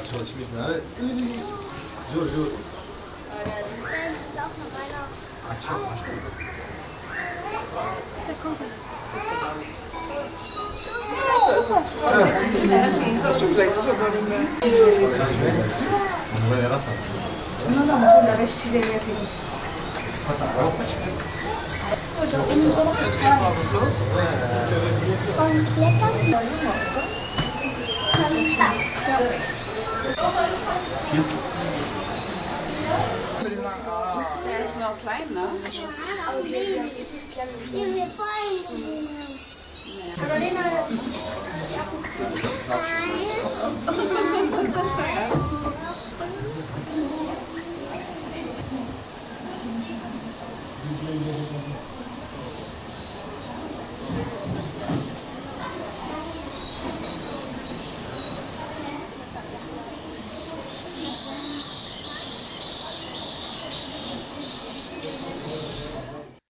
zoals met mij. Zo, zo. Daar komt hij. Hij is wel klein, hè? Ja.